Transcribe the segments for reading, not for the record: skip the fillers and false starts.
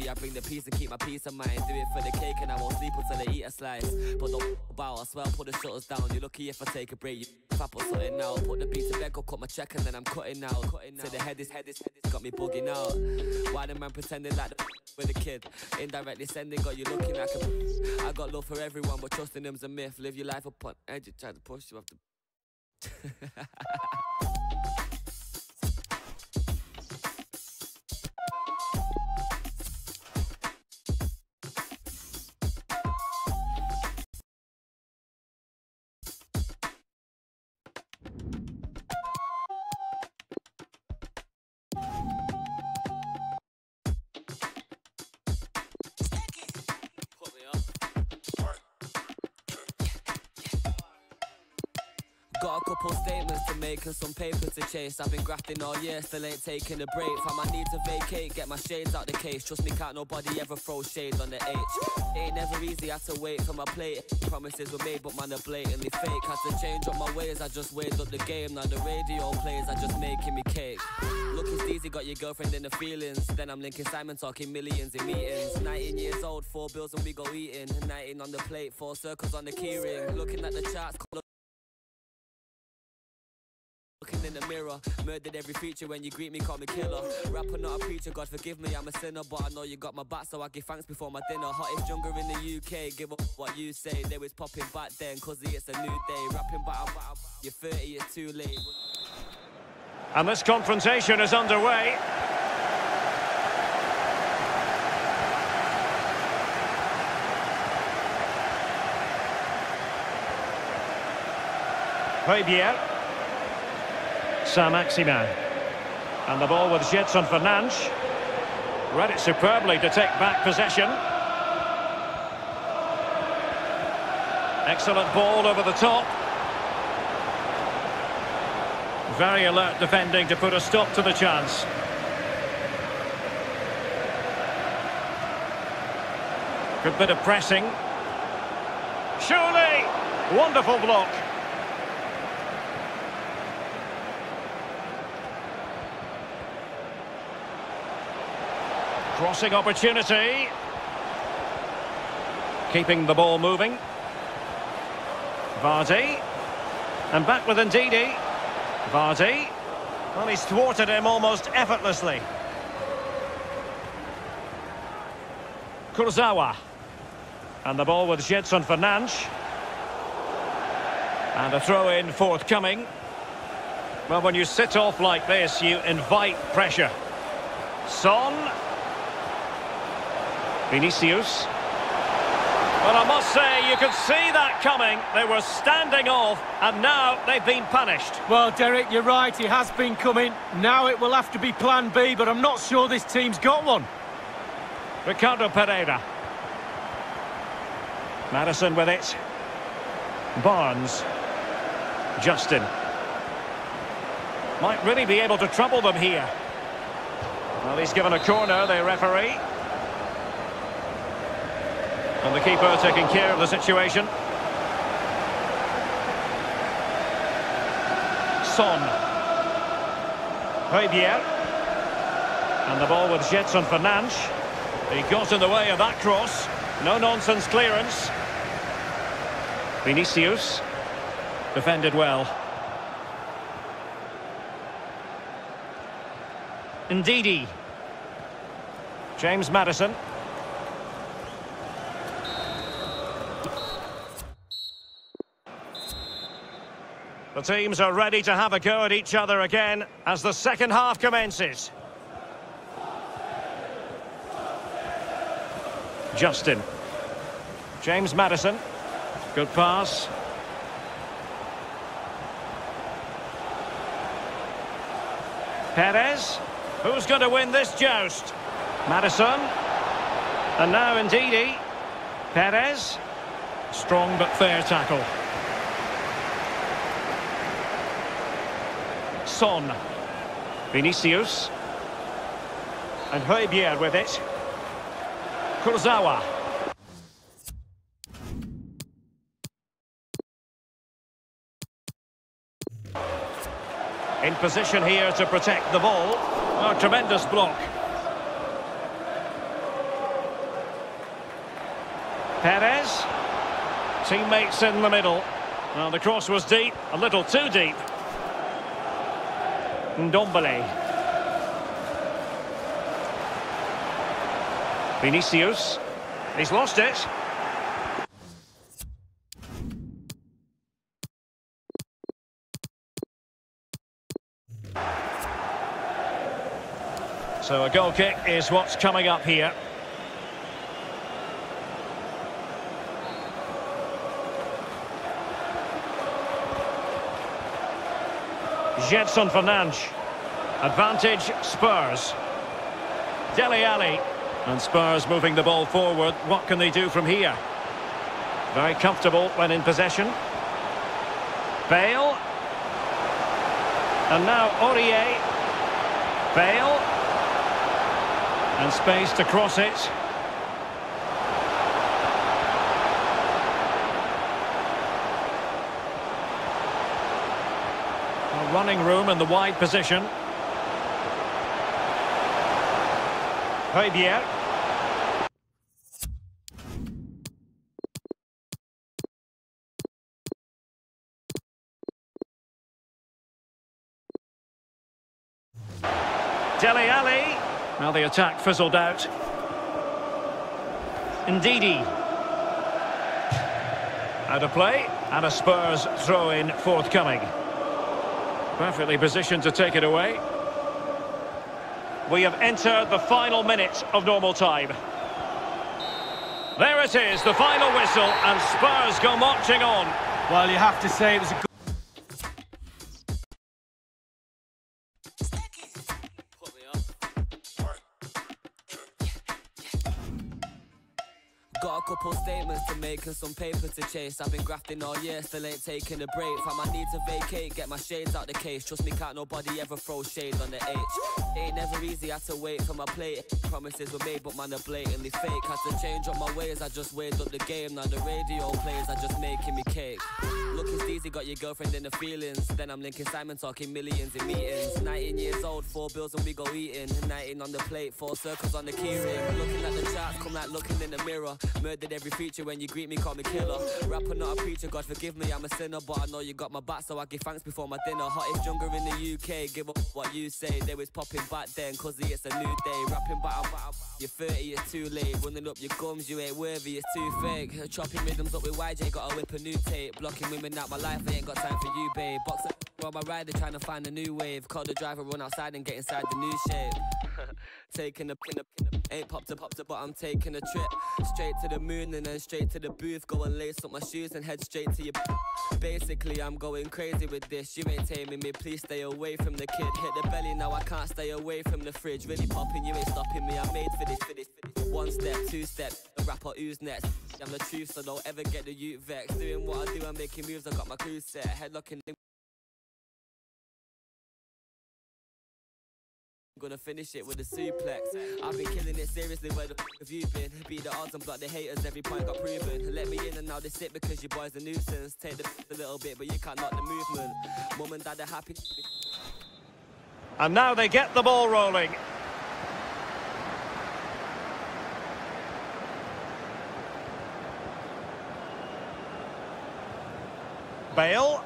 I bring the peace and keep my peace of mind. Do it for the cake and I won't sleep until I eat a slice. But don't about, I swear I'll put the shutters down. You're lucky if I take a break. If I put something now, put the beat to bed, go cut my check and then I'm cutting out. To the head is got me bugging out. Why the man pretending like the with a kid? Indirectly sending, got you looking like a. I got love for everyone, but trusting them's a myth. Live your life upon edge, you try to push you off the. Got a couple statements to make and some paper to chase. I've been grafting all year, still ain't taking a break. Fam, I need to vacate, get my shades out the case. Trust me, can't nobody ever throw shade on the H. Ain't never easy, had to wait for my plate. Promises were made, but man, are blatantly fake. Had to change up my ways, I just weighed up the game. Now the radio plays, I just making me cake. Looking steezy, got your girlfriend in the feelings. Then I'm linking Simon, talking millions in meetings. 19 years old, 4 bills and we go eating. 19 on the plate, 4 circles on the keyring. Looking at the charts, looking in the mirror, murdered every feature. When you greet me, call me killer. Rapper, not a preacher, God forgive me, I'm a sinner. But I know you got my back, so I give thanks before my dinner. Hottest jungle in the UK, give up what you say. They was popping back then, cause it's a new day. Rapping back, you're 30, it's too late. And this confrontation is underway. Hotspur. Saint-Maximin. And the ball with Gedson Fernandes. Read it superbly to take back possession. Excellent ball over the top. Very alert defending to put a stop to the chance. Good bit of pressing. Surely! Wonderful block. Crossing opportunity. Keeping the ball moving. Vardy. And back with Ndidi. Vardy. Well, he's thwarted him almost effortlessly. Kurzawa. And the ball with Gedson Fernandes. And a throw-in forthcoming. Well, when you sit off like this, you invite pressure. Son. Vinicius. Well, I must say, you could see that coming. They were standing off, and now they've been punished. Well, Derek, you're right. He has been coming. Now it will have to be plan B, but I'm not sure this team's got one. Ricardo Pereira. Madison with it. Barnes. Justin. Might really be able to trouble them here. Well, he's given a corner, the referee. And the keeper taking care of the situation. Son. Hotspur. And the ball with Gedson Fernandes. He got in the way of that cross. No-nonsense clearance. Vinicius. Defended well. Ndidi. James Maddison. The teams are ready to have a go at each other again as the second half commences. Justin. James Maddison. Good pass. Perez. Who's going to win this joust? Maddison. And now Ndidi. Perez. Strong but fair tackle. Son. Vinicius. And Hotspur with it. Kurzawa. In position here to protect the ball. Oh, tremendous block. Perez. Teammates in the middle. Well, the cross was deep, a little too deep. Ndombele. Vinicius. He's lost it. So a goal kick is what's coming up here. Gedson Fernandes. Advantage Spurs. Dele Alli. And Spurs moving the ball forward. What can they do from here? Very comfortable when in possession. Bale. And now Aurier. Bale. And space to cross it. Running room in the wide position. Hojbjerg. Dele Alli. Now the attack fizzled out. Ndidi. Out of play, and a Spurs throw-in forthcoming. Perfectly positioned to take it away. We have entered the final minute of normal time. There it is, the final whistle, and Spurs go marching on. Well, you have to say it was a good... Got a couple statements to make and some paper to chase. I've been grafting all year, still ain't taking a break. Fam, I need to vacate, get my shades out the case. Trust me, can't nobody ever throw shade on the H. It ain't never easy, had to wait for my plate. Promises were made, but man, are blatantly fake. Had to change up my ways, I just weighed up the game. Now the radio plays, I just making me cake. Looking steezy, got your girlfriend in the feelings. Then I'm linking Simon, talking millions in meetings. 19 years old, 4 bills and we go eating. 19 on the plate, 4 circles on the key ring. Looking at the charts, come like looking in the mirror. Murdered every feature when you greet me, call me killer. Rapper, not a preacher, God forgive me, I'm a sinner. But I know you got my back, so I give thanks before my dinner. Hottest jungle in the UK, give up what you say. They was popping back then, cause it's a new day. Rapping back, you're 30, it's too late. Running up your gums, you ain't worthy, it's too fake. Chopping rhythms up with YJ, gotta whip a new tape. Blocking women out my life, I ain't got time for you, babe. Boxer on my rider, trying to find a new wave. Call the driver, run outside and get inside the new shape. Taking a ain't popped up, but I'm taking a trip straight to the moon and then straight to the booth. Go and lace up my shoes and head straight to your. Basically, I'm going crazy with this. You ain't taming me, please stay away from the kid. Hit the belly, now I can't stay away from the fridge. Really popping, you ain't stopping me. I'm made for this. 1 step, 2 step, the rapper who's next. I'm the truth, so don't ever get the youth vexed. Doing what I do, I'm making moves. I got my crew set, headlocking. Gonna finish it with a suplex. I've been killing it seriously, where the f have you been? Beat the odds and block the haters, every point got proven. Let me in and now they sit because your boy's a nuisance. Take the f a little bit, but you can't knock the movement. Mum and dad are happy. And now they get the ball rolling. Bale.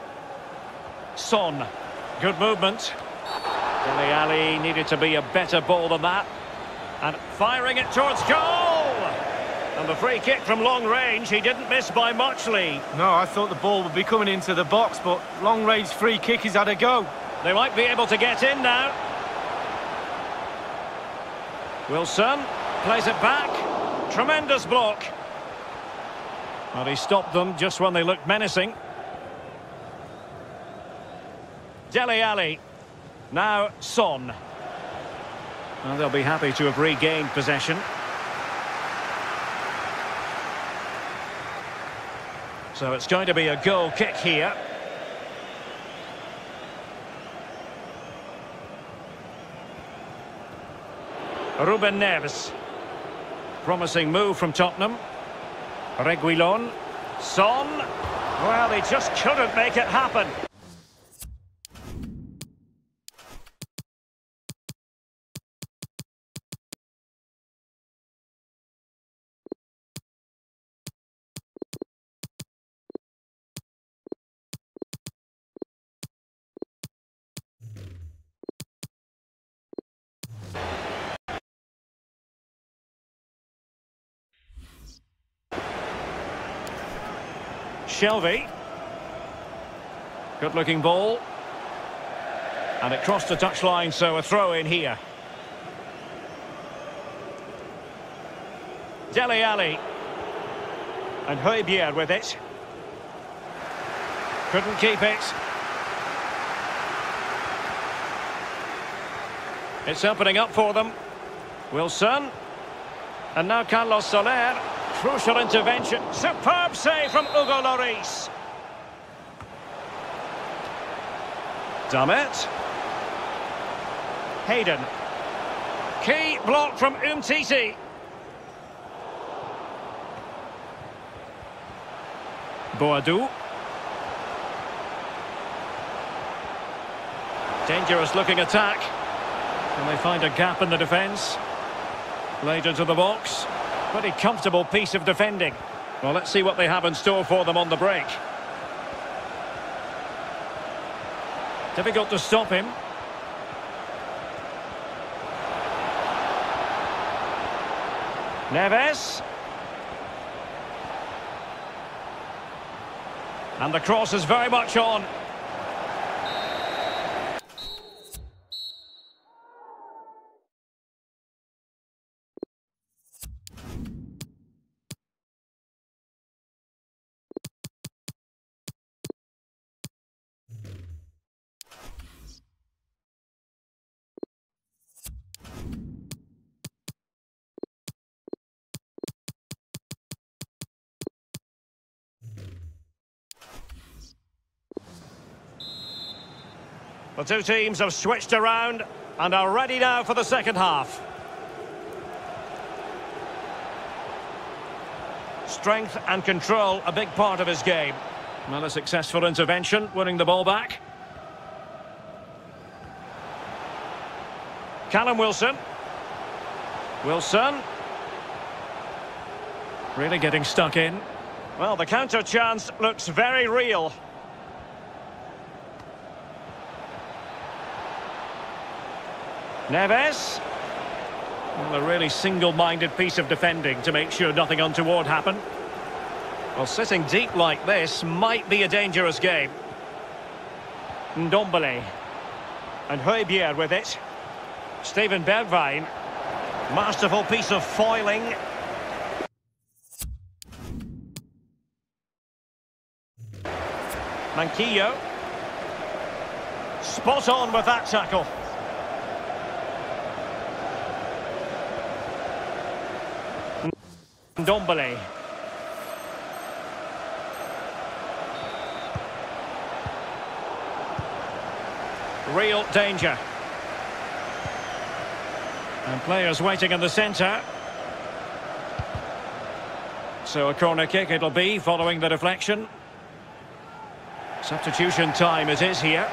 Son. Good movement. Dele Alli needed to be a better ball than that. And firing it towards goal! And the free kick from long range, he didn't miss by much, Lee. No, I thought the ball would be coming into the box, but long-range free kick, he's had a go. They might be able to get in now. Wilson plays it back. Tremendous block. Well, he stopped them just when they looked menacing. Dele Alli. Now Son. Well, they'll be happy to have regained possession. So it's going to be a goal kick here. Ruben Neves. Promising move from Tottenham. Reguilon. Son. Well, he just couldn't make it happen. Shelby. Good looking ball. And it crossed the touchline, so a throw in here. Dele Alli. And Hotspur with it. Couldn't keep it. It's opening up for them. Wilson. And now Carlos Soler. Crucial intervention. Superb save from Hugo Lloris. Dummett. Hayden. Key block from Umtiti. Boadou. Dangerous looking attack. Can they find a gap in the defence? Played into the box. Pretty comfortable piece of defending. Well, let's see what they have in store for them on the break. Difficult to stop him. Neves. And the cross is very much on. The two teams have switched around and are ready now for the second half. Strength and control, a big part of his game. Well, a successful intervention, winning the ball back. Callum Wilson. Wilson. Really getting stuck in. Well, the counter chance looks very real. Neves. Well, a really single-minded piece of defending to make sure nothing untoward happened. Well, sitting deep like this might be a dangerous game. Ndombele. And Hotspur with it. Steven Bergwijn. Masterful piece of foiling. Manquillo. Spot on with that tackle. Ndombele. Real danger. And players waiting in the centre. So a corner kick it'll be following the deflection. Substitution time it is here.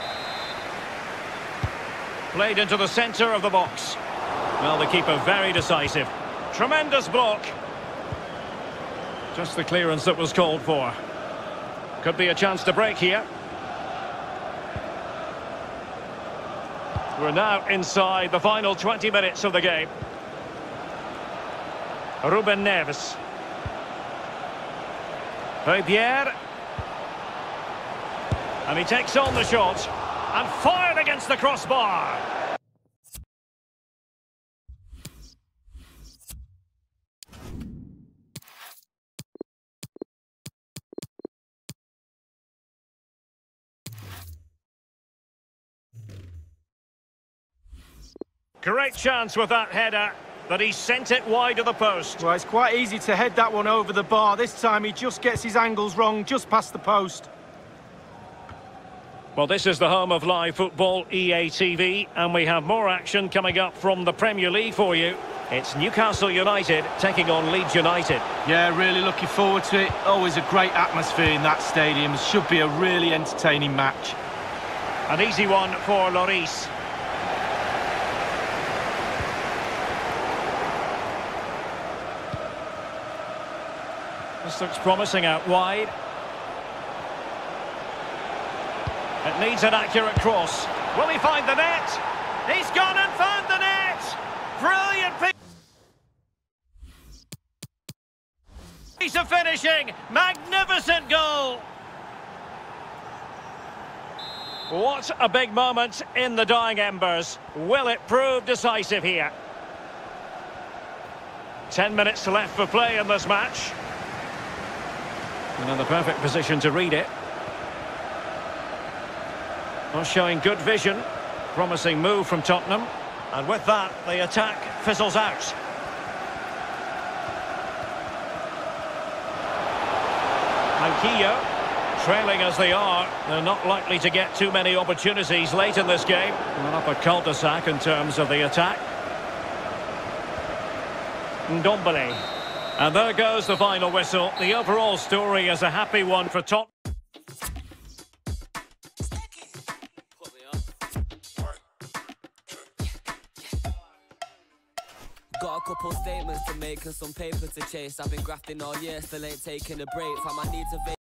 Played into the centre of the box. Well, the keeper very decisive. Tremendous block. Just the clearance that was called for. Could be a chance to break here. We're now inside the final 20 minutes of the game. Ruben Neves. Hotspur. And he takes on the shot. And fired against the crossbar. Great chance with that header, but he sent it wide of the post. Well, it's quite easy to head that one over the bar. This time he just gets his angles wrong, just past the post. Well, this is the home of live football, EA TV, and we have more action coming up from the Premier League for you. It's Newcastle United taking on Leeds United. Yeah, really looking forward to it. Always a great atmosphere in that stadium. Should be a really entertaining match. An easy one for Lloris. This looks promising out wide. It needs an accurate cross. Will he find the net? He's gone and found the net! Brilliant pick! Piece of finishing, magnificent goal! What a big moment in the dying embers. Will it prove decisive here? 10 minutes left for play in this match. And in the perfect position to read it. Well, showing good vision. Promising move from Tottenham. And with that, the attack fizzles out. Manquillo, trailing as they are, they're not likely to get too many opportunities late in this game. An up a cul-de-sac in terms of the attack. Ndombele. And there goes the final whistle. The overall story is a happy one for Tottenham. Got a couple statements to make and some paper to chase. I've been grafting all year, still ain't taking a break. Fam, I need to